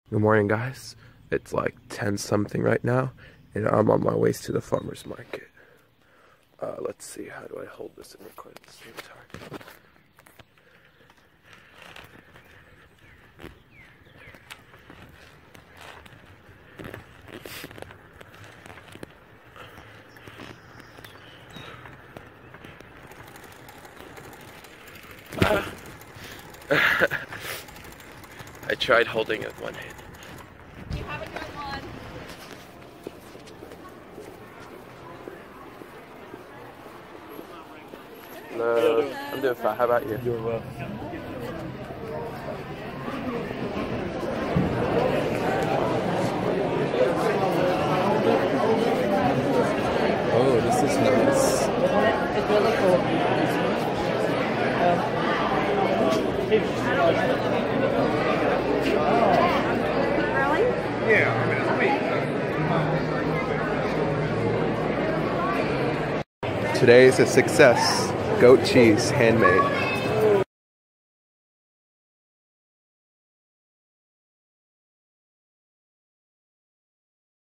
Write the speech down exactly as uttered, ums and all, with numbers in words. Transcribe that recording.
Good morning, guys. It's like ten something right now, and I'm on my way to the farmer's market. Uh, let's see, how do I hold this and record at the same time? I tried holding it with one hand. You have a good one. No, I'm doing fine. How about you? Doing well. Oh, this is nice. It's really cool. Really? Yeah, I mean, it's sweet. Today is a success. Goat cheese, handmade.